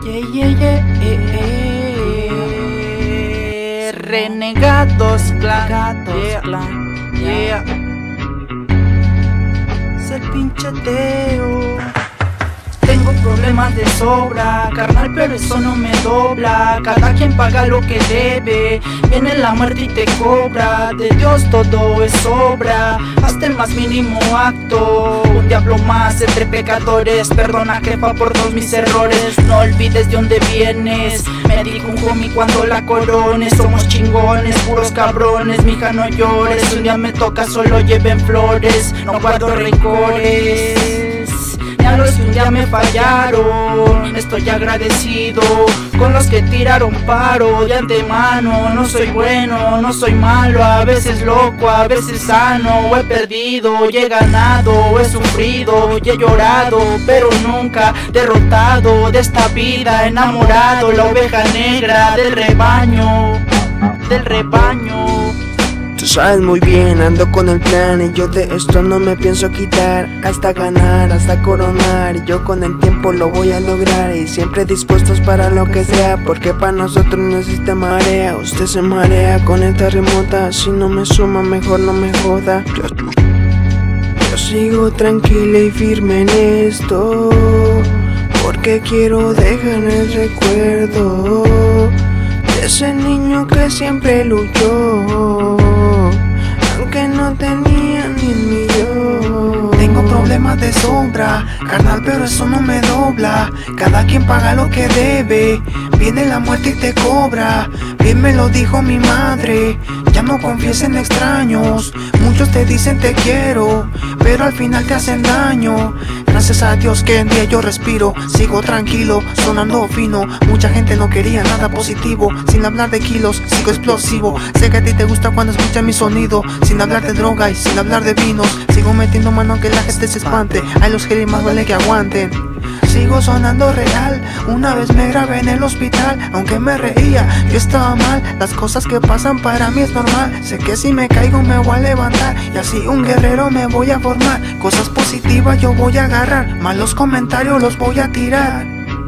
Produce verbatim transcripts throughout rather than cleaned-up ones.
Yeah, yeah, yeah, eh, eh. Renegados Clan, yeah, clan, yeah. Es el pinche Teo. Tengo problemas de sobra, carnal, pero eso no me dobla. Cada quien paga lo que debe, viene la muerte y te cobra. De Dios todo es obra, hasta el más mínimo acto. Un diablo más entre pecadores, perdona jefa por todos mis errores. No olvides de dónde vienes, me dijo un homie cuando la corones. Somos chingones, puros cabrones, mija no llores. Si un día me toca solo lleven flores, no guardo rencores. A los que un día me fallaron, estoy agradecido con los que tiraron paro de antemano. No soy bueno, no soy malo, a veces loco, a veces sano. He perdido, y he ganado, he sufrido y he llorado, pero nunca derrotado de esta vida. Enamorado, la oveja negra del rebaño, del rebaño. Tú sabes muy bien, ando con el plan y yo de esto no me pienso quitar. Hasta ganar, hasta coronar, y yo con el tiempo lo voy a lograr. Y siempre dispuestos para lo que sea, porque para nosotros no existe marea. Usted se marea con esta remota, si no me suma mejor no me joda. Yo, yo sigo tranquila y firme en esto, porque quiero dejar el recuerdo de ese niño que siempre luchó, aunque no tenía ni un millón. Tengo problemas de sobra, carnal, pero eso no me dobla. Cada quien paga lo que debe, viene la muerte y te cobra. Bien me lo dijo mi madre, ya no confíes en extraños. Muchos te dicen te quiero, pero al final te hacen daño. Gracias a Dios que en día yo respiro, sigo tranquilo, sonando fino. Mucha gente no quería nada positivo, sin hablar de kilos, sigo explosivo. Sé que a ti te gusta cuando escuchas mi sonido, sin hablar de droga y sin hablar de vinos. Sigo metiendo mano que la gente se espante, a los que más vale que aguanten. Sigo sonando real, una vez me grabé en el hospital. Aunque me reía, yo estaba mal, las cosas que pasan para mí es normal. Sé que si me caigo me voy a levantar, y así un guerrero me voy a formar. Cosas positivas yo voy a agarrar, malos comentarios los voy a tirar.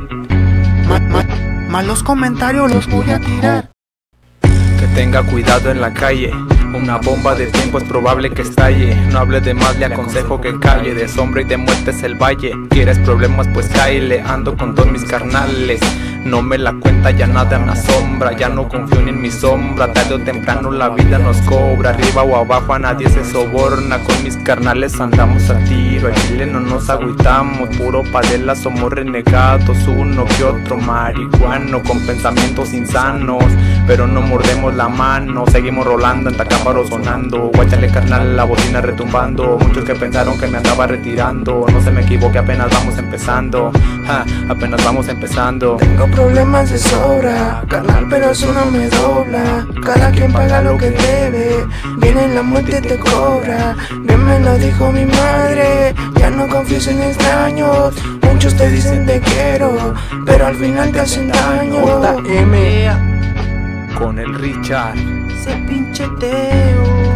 Ma ma malos comentarios los voy a tirar. Que tenga cuidado en la calle, una bomba de tiempo es probable que estalle. No hable de más, le aconsejo que calle. De sombra y de muerte es el valle. ¿Quieres problemas? Pues cáele. Ando con todos mis carnales, no me la cuenta, ya nada me asombra. Ya no confío ni en mi sombra, tarde o temprano la vida nos cobra. Arriba o abajo a nadie se soborna, con mis carnales andamos a tiro. Al chile no nos agüitamos, puro padela, somos renegados. Uno que otro marihuano, con pensamientos insanos, pero no mordemos la mano. Seguimos rolando en Tacámbaro sonando, guáchale carnal, la bocina retumbando. Muchos que pensaron que me andaba retirando, no se me equivoque, apenas vamos empezando, ja, apenas vamos empezando. Tengo problemas de sobra, carnal, pero eso no me dobla. Cada quien paga lo que debe, viene la muerte y te cobra. Bien me lo dijo mi madre, ya no confíes en extraños. Muchos te dicen te quiero, pero al final te hacen daño. J M Con el Richard, ese pinche Teo.